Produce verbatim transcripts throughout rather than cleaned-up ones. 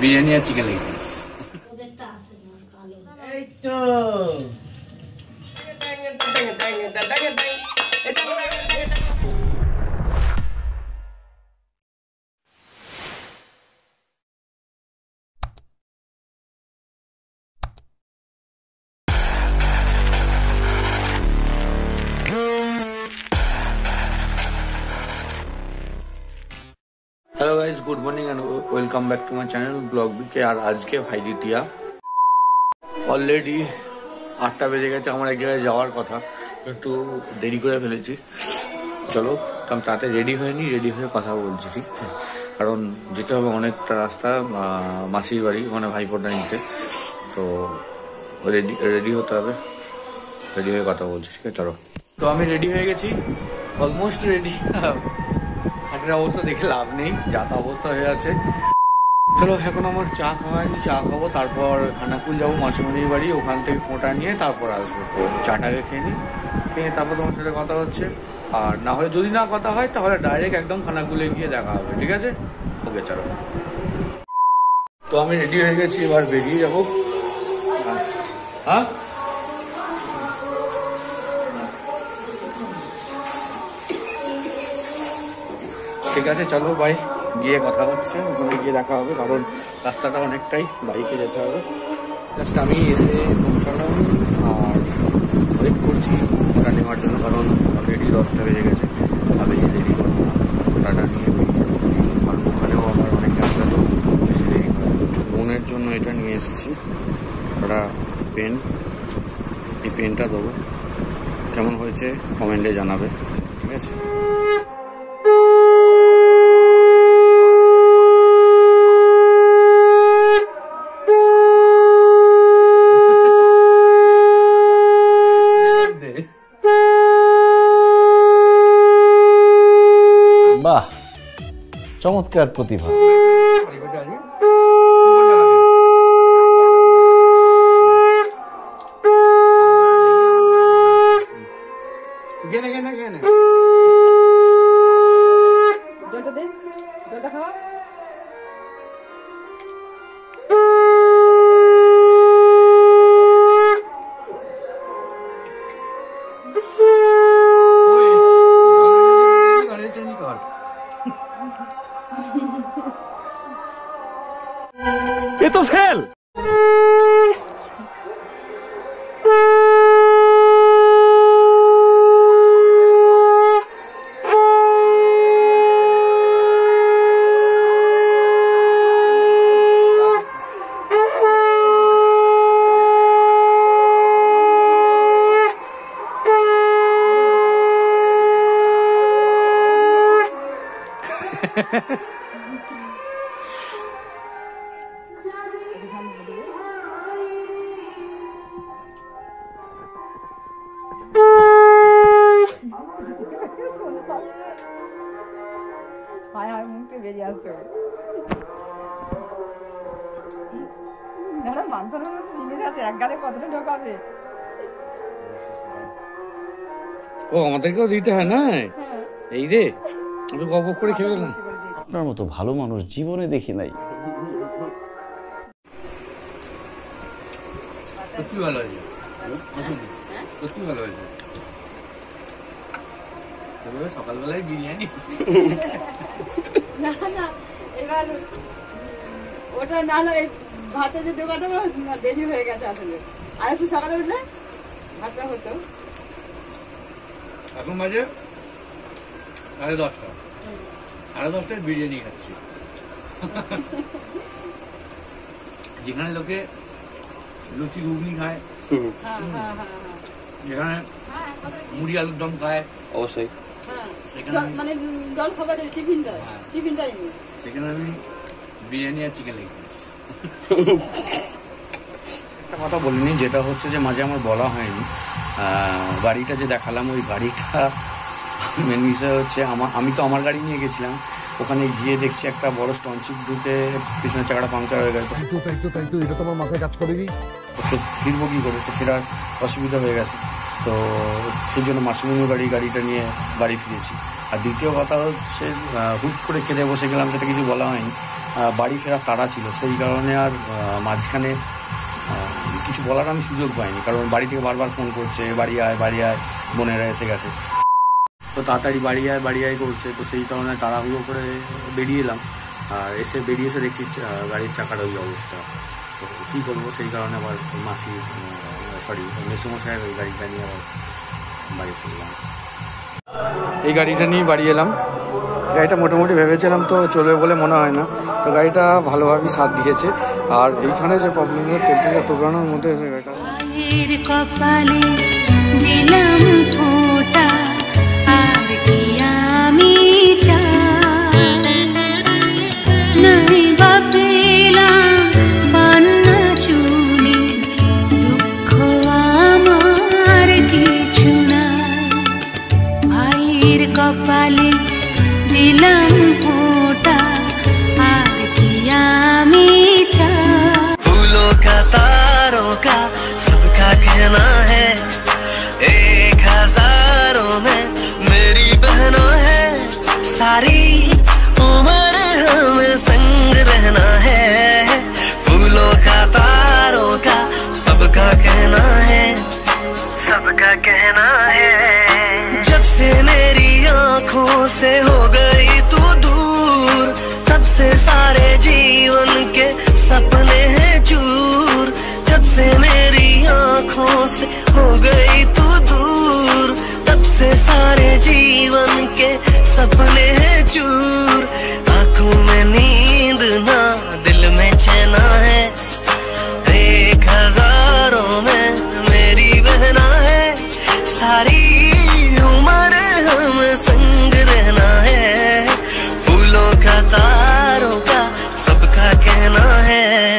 বিরিয়ানি আর chicken leg piece. এই তো hello guys, good morning and welcome back to my channel blog BK. আর আজকে ভাই দ্বিতীয়া অলরেডি আটটা বেজে গেছে। আমার এক জায়গায় যাওয়ার কথা, একটু দেরি করে ফেলেছি। চলো আমি তাতে রেডি হয়নি, রেডি হয়ে কথা বলছি, ঠিক আছে? কারণ যেতে হবে অনেকটা রাস্তা মাসির বাড়ি, মানে ভাইফোঁটা নিতে। তো রেডি রেডি হতে হবে, রেডি হয়ে কথা বলছি, ঠিক আছে? চলো। তো আমি রেডি হয়ে গেছি, অলমোস্ট রেডি। হাটের অবস্থা দেখে লাভ নেই, যা তা অবস্থা হয়ে আছে। চলো, এখন আমার চা খাওয়া হয়নি, চা খাবো, তারপর খানাকুল যাবো মাসিমণির বাড়ি, ওখান থেকে ফোঁটা নিয়ে তারপর আসবো। চাটাকে খেয়ে নিই, খেয়ে তারপর তোমার সাথে কথা হচ্ছে। আর না হলে যদি না কথা হয় তাহলে ডাইরেক্ট একদম খানাকুলে গিয়ে দেখা হবে, ঠিক আছে? ওকে, চলো। তো আমি রেডি হয়ে গেছি, এবার বেরিয়ে যাবো। হ্যাঁ, ঠিক আছে, চলো বাই, গিয়ে কথা হচ্ছে, ওখানে গিয়ে দেখা হবে। কারণ রাস্তাটা অনেকটাই, বাইকে যেতে হবে। জাস্ট আমি এসে পৌঁছালাম আর ওয়েট করছি ওটা নেওয়ার জন্য, কারণ অলরেডি দশটা বেজে গেছে। আর বেশি দেরি করবো না, ওটাটা নিয়ে কারণ ওখানেও আমার অনেক রাস্তা, তো বেশি দেরি করে। বোনের জন্য এটা নিয়ে এসেছি, ওটা পেন। এই পেনটা দেবো, কেমন হয়েছে কমেন্টে জানাবে, ঠিক আছে? বাহ, চমৎকার প্রতিভা। ये तो फेल। হায় হায়, মুখ থেকে বেরিয়ে আসছে। যারা মাংসের মধ্যে জিনিস আছে, এক গালে কতটা ঢোকাবে। ও আমাদেরকেও দিতে হয় না? এই রে, আমি গপ করে খেয়ে গেলাম। আপনার মতো ভালো মানুষ জীবনে দেখি নাই। সত্যি ভালো হয়েছে, সত্যি ভালো হয়েছে। সকালবেলায় বিরিয়ানি না না, এবার ওটা না হলে ভাতের যে দোকানটা দেরি হয়ে গেছে আসলে। আর একটু সকালে উঠলে ভাতটা হতো। এখন বাজে সাড়ে দশটা, সাড়ে দশটায় বিরিয়ানি খাচ্ছি। যেখানে লোকে লুচি ঘুগনি খায়, যেখানে মুড়ি আলুর দম খায়, অবশ্যই মানে জল খাবার টিফিনটা, টিফিনটাই সেখানে আমি বিরিয়ানি আর চিকেন লেগ পিস। একটা কথা বলিনি, যেটা হচ্ছে যে মাঝে আমার বলা হয়নি, গাড়িটা যে দেখালাম, ওই গাড়িটা মেন বিষয় হচ্ছে আমার, আমি তো আমার গাড়ি নিয়ে গেছিলাম, ওখানে গিয়ে দেখছি একটা বড় স্টনচিপ ঢুকে পিছনের চাকাটা পাংচার হয়ে গেছে। তাই তো তাই তো তাই তো এটা তো আমার মাথায় কাজ করেনি। তো ফিরবো কী করে, তো ফেরার অসুবিধা হয়ে গেছে। তো সেই জন্য মাসিমণির বাড়ি গাড়িটা নিয়ে বাড়ি ফিরেছি। আর দ্বিতীয় কথা হচ্ছে হুট করে খেতে বসে গেলাম, সেটা কিছু বলা হয়নি। বাড়ি ফেরার তাড়া ছিল, সেই কারণে আর মাঝখানে কিছু বলার আমি সুযোগ পাইনি, কারণ বাড়ি থেকে বারবার ফোন করছে বাড়ি আয় বাড়ি আয়, বোনেরা এসে গেছে, তো তাড়াতাড়ি বাড়ি আয় বাড়ি আয় করছে, তো সেই কারণে তাড়াহুড়ো করে বেরিয়ে এলাম। আর এসে বেরিয়ে এসে দেখছি গাড়ির চাকার ওই অবস্থা, তো কী করবো, সেই কারণে আবার মাসি সরি মেসুমশাইয়ের ওই গাড়িটা নিয়ে আবার বাড়ি ফিরলাম। এই গাড়িটা নিয়ে বাড়ি এলাম। গাড়িটা মোটামুটি ভেবেছিলাম তো চলবে বলে মনে হয় না, তো গাড়িটা ভালোভাবেই সাথ দিয়েছে। আর এইখানে যে প্রবলেমগুলো তেলটা তোলানোর মধ্যে গাড়িটা কপালে দিলাম ফোঁটা আর কি আমি চাই। फूलों का तारों का सबका कहना है, एक हजारों में मेरी बहनों है, सारी उम्र हमें संग रहना है। फूलों का तारों का सबका कहना है, सबका कहना है। जब से मेरी आँखों से हो गई तू दूर, तब से सारे जीवन के सपने हैं चूर। जब से मेरी आँखों से हो गई तू दूर, तब से सारे जीवन के सपने हैं चूर। आँखों में नींद ना दिल में चैना है, एक हजारों में मेरी बहना है, सारी उम्र हम संग रहना है। फूलों का तारों का सबका कहना है।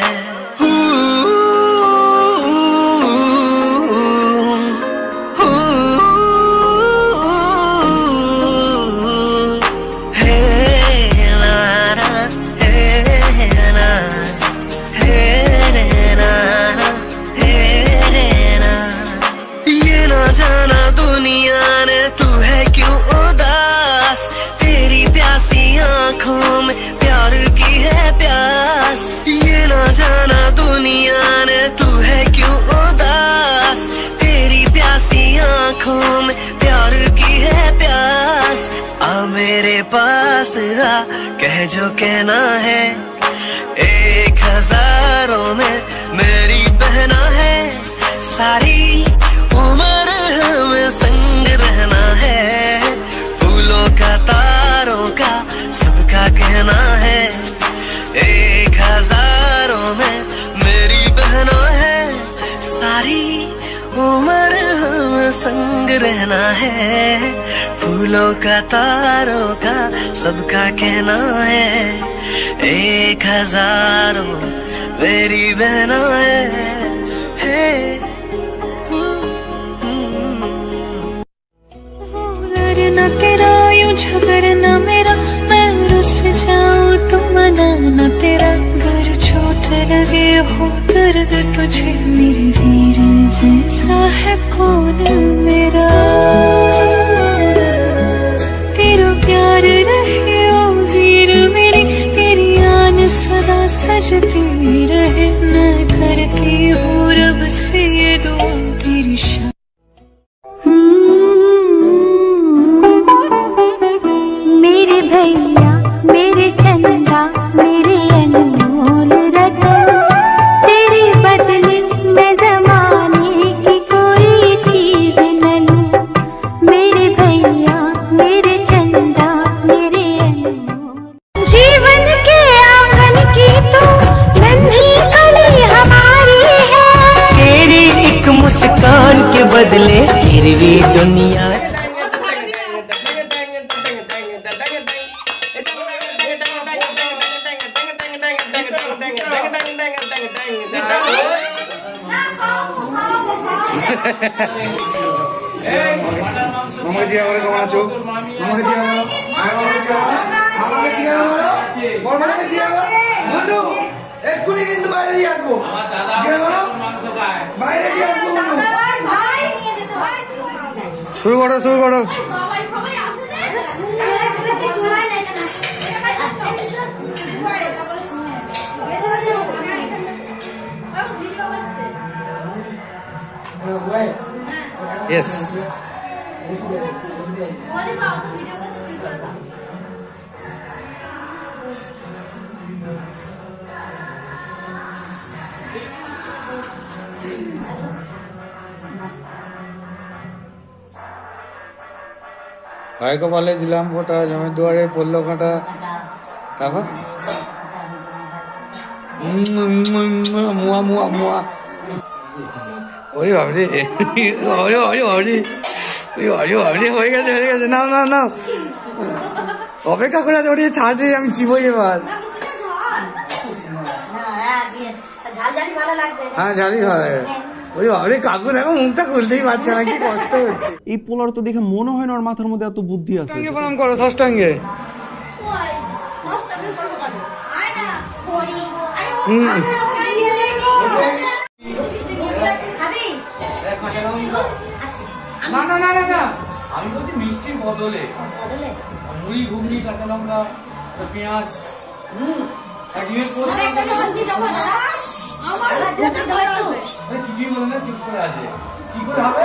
मेरे पास आ कह जो कहना है, एक हजारों में मेरी बहना है, सारी उम्र हमें संग रहना है। फूलों का तारों का सबका कहना है, एक हजारों में मेरी बहनों है, सारी उम्र हमें संग रहना है। फूलों का तारों का सबका कहना है, एक हजारों मेरी बहनों है, है। वो लड़ना तेरा यूं झगड़ना मेरा, मैं रुस जाऊं तो मनाना तेरा। घर चोट लगे हो दर्द तुझे, मेरे वीर जैसा है कौन मेरा। तेरा प्यार रहे ओ वीर मेरी, तेरी आन सदा सजती रहे। मैं करती हूँ रब से ये दुआ तेरी शान। मेरे भैया मेरे चंदा मेरे अनमोल रतन, तेरे बदले मैं जमाने की कोई चीज न लूं। मेरे भैया मेरे चंदा मेरे अनमोल, जीवन के आंगन की तो नन्ही कली हमारी है। तेरी एक मुस्कान के बदले गिरवी दुनिया। মামাকে জিয়া করে কেমন আছো? মামাকে জিয়া করো, মামাকে জিয়া করো, বড় মামাকে জিয়া করো। বন্ধু এক্ষুনি কিন্তু বাইরে দিয়ে আসবো, জিয়া করো, বাইরে দিয়ে আসবো বন্ধু। শুরু করো শুরু করো। ইয়েস ভাই কপালে দিলাম ফোটা, জমির দুয়ারে পড়লো কাঁটা। তারপর মুয়া মুয়া মুয়া। ওরে বাবরে, ওরে ওরে ওরে ওরে বাবরে, হয়ে গেছে হয়ে গেছে। নাও নাও নাও, অপেক্ষা করে আছে, ওরে ছাদে আমি চিবোই এবার। হ্যাঁ ঝালি ভালো লাগে। ওরে বাবরে, কাকু দেখো মুখটা খুলতেই পারছে না, কি কষ্ট হচ্ছে। এই পোলার তো দেখে মনে হয় না ওর মাথার মধ্যে এত বুদ্ধি আছে। ষষ্ঠাঙ্গে প্রণাম করো, ষষ্ঠাঙ্গে। হুম না না না না না, আমি বলছি মিষ্টির বদলে মুড়ি, ঘুগনি, কাঁচা লঙ্কা, পেঁয়াজ, কিছুই বলে না, চুপ করে আছে। কি করে হবে?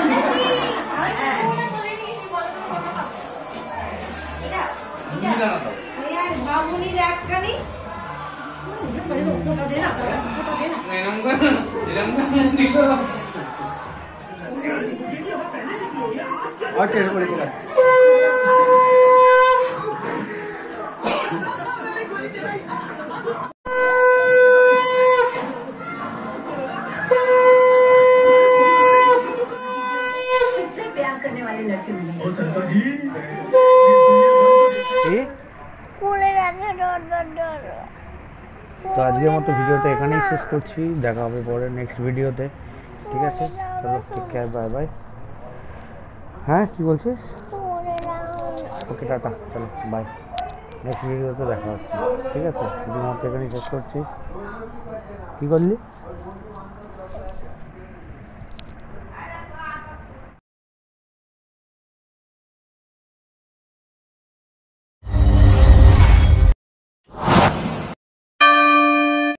তো আজকের মতো ভিডিওটা এখানেই শেষ করছি, দেখা হবে পরে নেক্সট ভিডিওতে, ঠিক আছে? চলো, টেক কেয়ার, বাই বাই। হ্যাঁ কি বলছিস? ওকে টাটা, চলো বাই, নেক্সট ভিডিওতে দেখা হচ্ছে, ঠিক আছে? আজকের মতো এখানেই শেষ করছি। কি করলি?